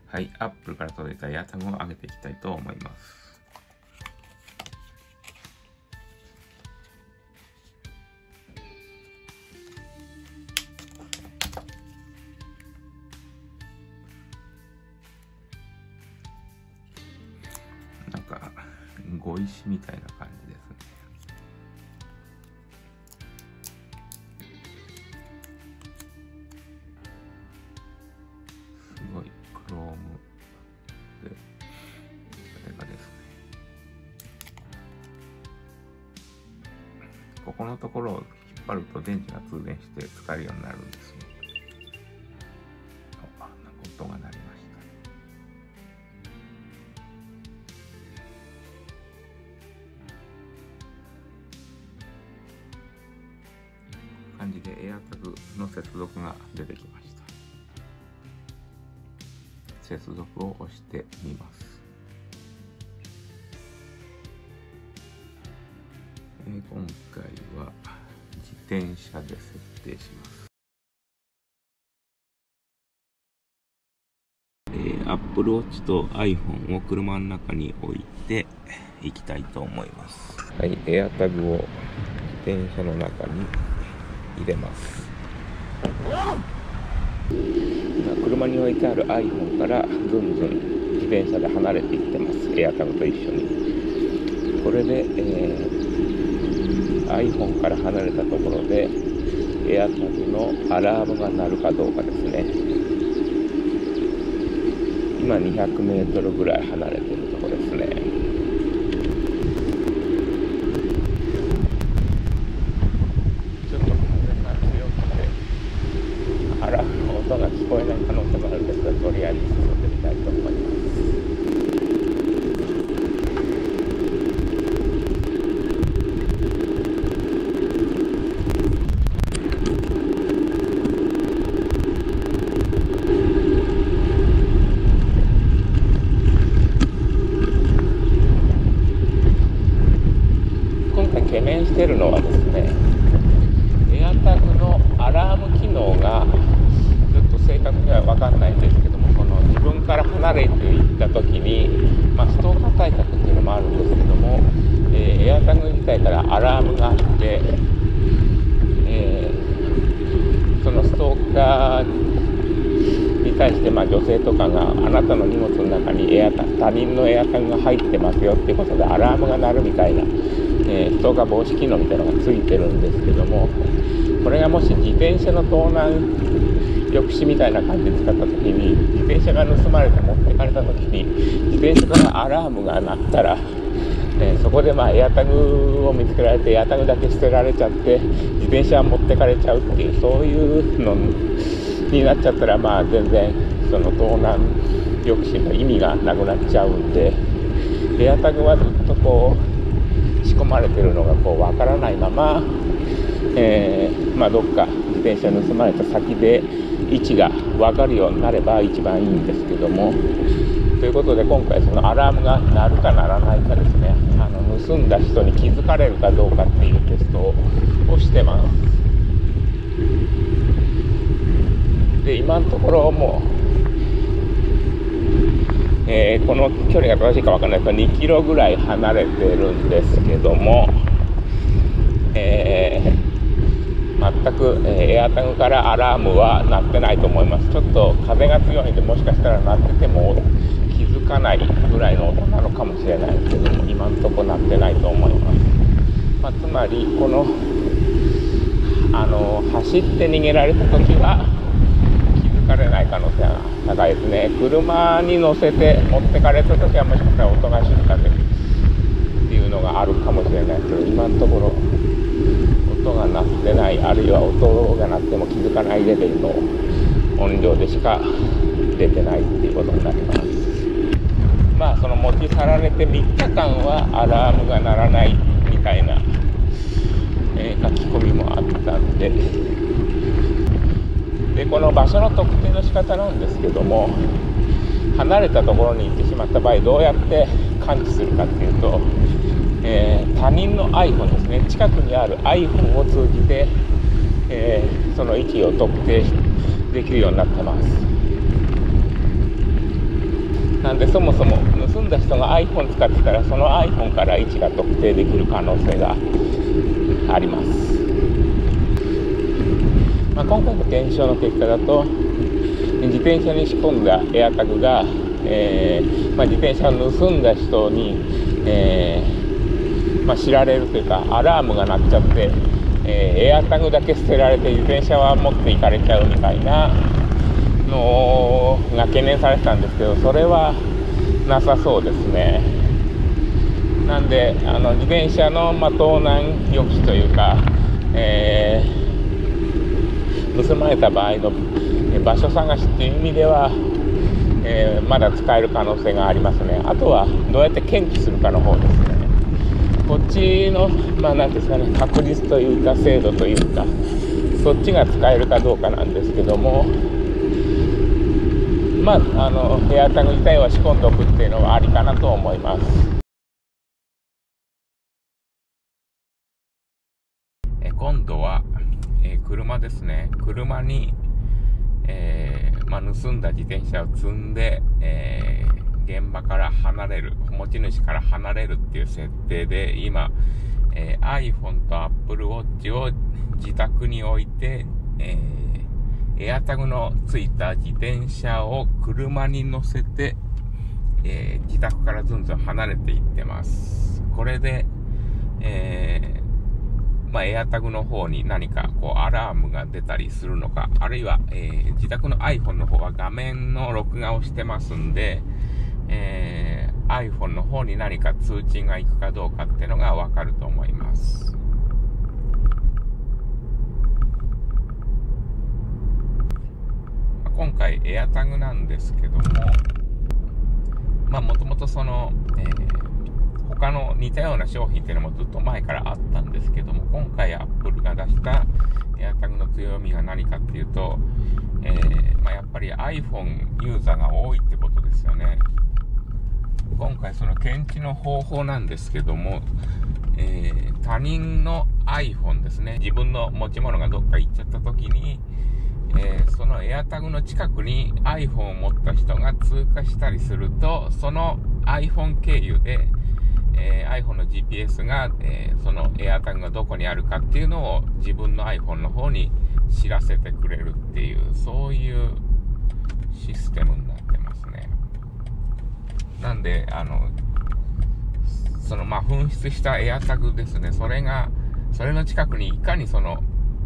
はい、Apple から届いたエアタグを上げていきたいと思います。なんか、碁石みたいな感じですね。すごいクロームで、これがですね、ここのところを引っ張ると電池が通電して使えるようになるんですね。あ、なんか音が鳴りました。感じでエアタグの接続が出てきました。接続を押してみます。今回は自転車で設定します。Apple Watch と iPhone を車の中に置いていきたいと思います。はい、エアタグを自転車の中に入れます。車に置いてある iPhone からずんずん自転車で離れていってます。エアタグと一緒に。これで、iPhone から離れたところでエアタグのアラームが鳴るかどうかですね。今200メートルぐらい離れているところですね。音が聞こえない可能性もあるんですが、とりあえず進んでみたいと思います。今回懸念しているのはですね、エアタグのアラーム機能が正確には分かんないんですけども、この自分から離れていった時に、ストーカー対策っていうのもあるんですけども、エアタグ自体からアラームがあって、そのストーカーに対して、女性とかがあなたの荷物の中に他人のエアタグが入ってますよっていうことでアラームが鳴るみたいな、ストーカー防止機能みたいなのがついてるんですけども、これがもし自転車の盗難抑止みたいな感じで使った時に、自転車が盗まれて持ってかれた時に自転車からアラームが鳴ったら、そこでエアタグを見つけられてエアタグだけ捨てられちゃって自転車は持ってかれちゃうっていう、そういうのになっちゃったら、全然その盗難抑止の意味がなくなっちゃうんで、エアタグはずっと仕込まれてるのがわからないまま、どっか自転車盗まれた先で位置が分かるようになれば一番いいんですけども、ということで今回そのアラームが鳴るか鳴らないかですね、盗んだ人に気づかれるかどうかっていうテストをしてます。で、今のところもう、この距離が正しいか分からないですが2キロぐらい離れてるんですけども、全く、エアタグからアラームは鳴ってないと思います。ちょっと風が強いんで、もしかしたら鳴ってても気づかないぐらいの音なのかもしれないですけども、今のところ鳴ってないと思います。つまりこの走って逃げられた時は気づかれない可能性が高いですね。車に乗せて持ってかれた時はもしかしたら音が静かでっていうのがあるかもしれないですけど、今のところ音が鳴ってない、あるいは音が鳴っても気づかないレベルの音量でしか出てないっていうことになります。その持ち去られて3日間はアラームが鳴らないみたいな、書き込みもあったんで、この場所の特定の仕方なんですけども、離れたところに行ってしまった場合どうやって感知するかっていうと、他人の iPhone ですね、近くにある iPhone を通じて、その位置を特定できるようになってます。 なんでそもそも盗んだ人が iPhone 使ってたら、その iPhone から位置が特定できる可能性があります。今回の検証の結果だと、自転車に仕込んだエアタグが、自転車を盗んだ人に、知られるというか、アラームが鳴っちゃって、エアタグだけ捨てられて自転車は持っていかれちゃうみたいなのが懸念されてたんですけど、それはなさそうですね。なんで自転車の、盗難抑止というか、盗まれた場合の場所探しっていう意味では、まだ使える可能性がありますね。あとはどうやって検知するかの方ですね。こっちのなんですかね、確率というか精度というか、そっちが使えるかどうかなんですけども、エアタグ自体は仕込んでおくっていうのはありかなと思います。今度は、車ですね。車に、盗んだ自転車を積んで、現場から離れる、持ち主から離れるっていう設定で、今、iPhone と Apple Watch を自宅に置いて、エアタグのついた自転車を車に乗せて、自宅からずんずん離れていってます。これで、エアタグの方に何かアラームが出たりするのか、あるいは、自宅の iPhone の方は画面の録画をしてますんで、iPhone の方に何か通知が行くかどうかっていうのがわかると思います。今回エアタグなんですけども、もともとその、他の似たような商品っていうのもずっと前からあったんですけども、今回 Apple が出したエアタグの強みが何かっていうと、やっぱり iPhone ユーザーが多いってことですよね。今回その検知の方法なんですけども、他人の iPhone ですね、自分の持ち物がどっか行っちゃった時に、そのエアタグの近くに iPhone を持った人が通過したりすると、その iPhone 経由で、iPhone の GPS が、そのエアタグがどこにあるかっていうのを自分の iPhone の方に知らせてくれるっていう、そういうシステムになってますね。なんでその紛失したエアタグですね、それの近くにいかにその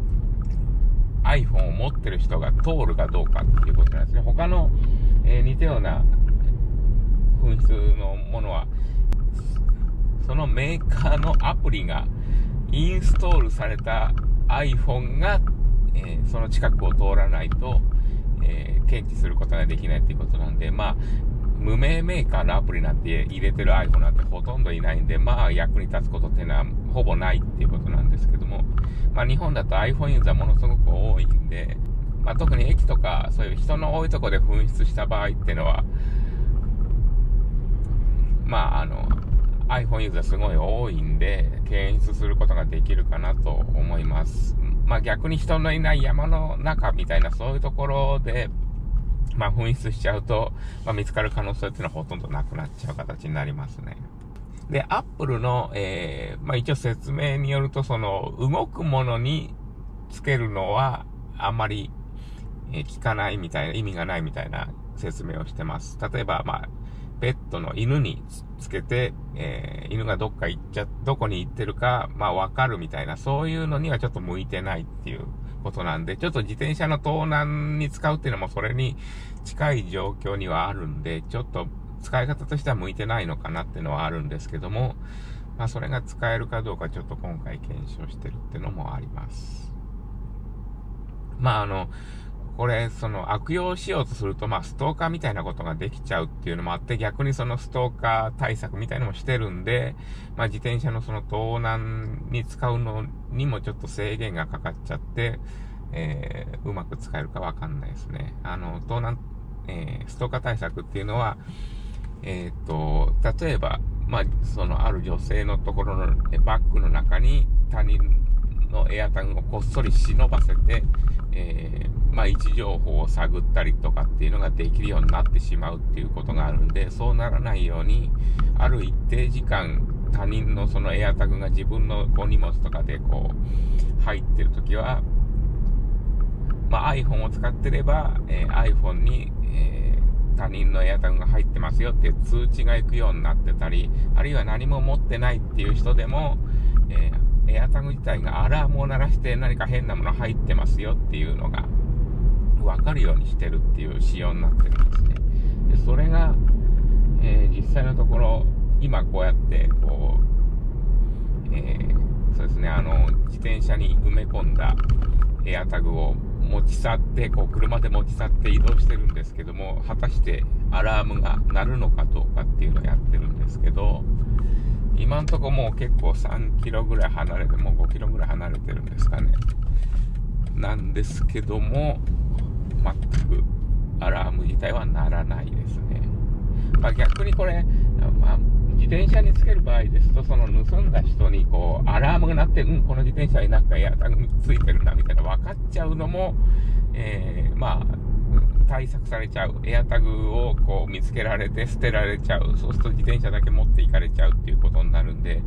iPhone を持ってる人が通るかどうかっていうことなんですね。他の、似たような紛失のものは、そのメーカーのアプリがインストールされた iPhone が、その近くを通らないと、検知することができないっていうことなんで、無名メーカーのアプリなんて入れてる iPhone なんてほとんどいないんで、役に立つことっていうのはほぼないっていうことなんですけども、日本だと iPhone ユーザーものすごく多いんで、特に駅とかそういう人の多いところで紛失した場合っていうのは、iPhone ユーザーすごい多いんで、検出することができるかなと思います。逆に人のいない山の中みたいなそういうところで、紛失しちゃうと、見つかる可能性っていうのはほとんどなくなっちゃう形になりますね。で、Apple の、一応説明によると、その、動くものにつけるのは、あんまり、効かないみたいな、意味がないみたいな説明をしてます。例えば、ペットの犬につけて、犬がどこに行ってるか、わかるみたいな、そういうのにはちょっと向いてないっていうことなんで、ちょっと自転車の盗難に使うっていうのもそれに近い状況にはあるんで、ちょっと使い方としては向いてないのかなっていうのはあるんですけども、それが使えるかどうかちょっと今回検証してるっていうのもあります。これ、その悪用しようとすると、ストーカーみたいなことができちゃうっていうのもあって、逆にそのストーカー対策みたいなのもしてるんで、自転車のその盗難に使うのにもちょっと制限がかかっちゃって、うまく使えるかわかんないですね。盗難、ストーカー対策っていうのは、例えば、そのある女性のところのバッグの中に他人のエアタグをこっそり忍ばせて、 位置情報を探ったりとかっていうのができるようになってしまうっていうことがあるんで、そうならないようにある一定時間他人のそのエアタグが自分の荷物とかで入ってるときは、iPhone を使ってれば、iPhone に、他人のエアタグが入ってますよっていう通知が行くようになってたり、あるいは何も持ってないっていう人でも、エアタグ自体がアラームを鳴らして何か変なもの入ってますよっていうのが分かるようにしてるっていう仕様になってるんですね。でそれが、実際のところ今こうやってそうですね、自転車に埋め込んだエアタグを持ち去って車で持ち去って移動してるんですけども、果たしてアラームが鳴るのかどうかっていうのをやってるんですけど、今んとこもう結構3キロぐらい離れて、もう5キロぐらい離れてるんですかね、なんですけども全くアラーム自体は鳴らないですね。逆にこれ、自転車につける場合ですと、その盗んだ人にアラームが鳴って、この自転車になんかエアタグついてるなみたいな分かっちゃうのも、対策されちゃう。エアタグを見つけられて捨てられちゃう。そうすると自転車だけ持っていかれちゃうっていうことになるんで、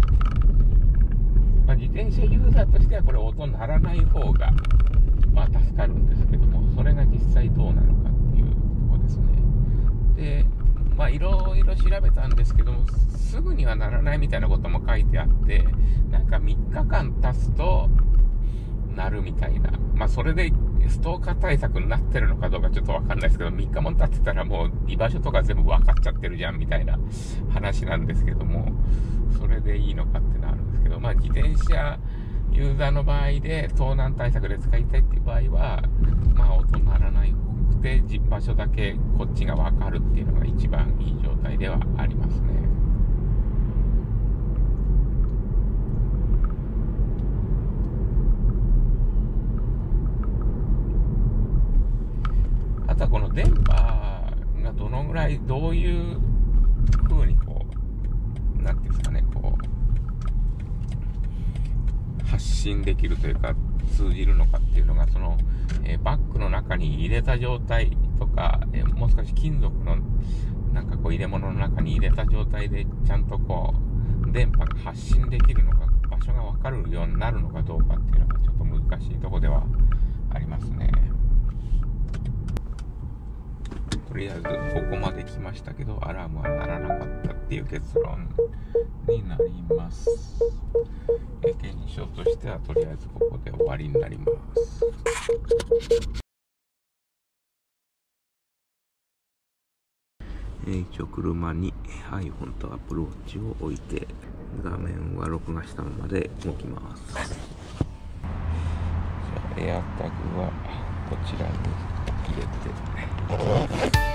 自転車ユーザーとしてはこれ音鳴らない方が、助かるんですけども、それが実際どうなのかっていうところですね。で、いろいろ調べたんですけども、すぐにはならないみたいなことも書いてあって、なんか3日間経つとなるみたいな、それでストーカー対策になってるのかどうかちょっとわかんないですけど、3日も経ってたらもう居場所とか全部分かっちゃってるじゃんみたいな話なんですけども、それでいいのかってのはあるんですけど、自転車ユーザーの場合で盗難対策で使いたいっていう場合は、音鳴らない方で場所だけこっちが分かるっていうのが一番いい状態ではありますね。あとはこの電波がどのぐらいどういう風になんていうんですかね、発信できるというか通じるのかっていうのが、その、バッグの中に入れた状態とか、もう少し金属の入れ物の中に入れた状態でちゃんと電波が発信できるのか、場所が分かるようになるのかどうかっていうのがちょっと難しいところではありますね。とりあえずここまで来ましたけど、アラームは鳴らなかったっていう結論になります。検証としてはとりあえずここで終わりになります。一応車に iPhone と Apple Watch を置いて、画面は録画したままで動きます。じゃあエアタグはこちらに入れて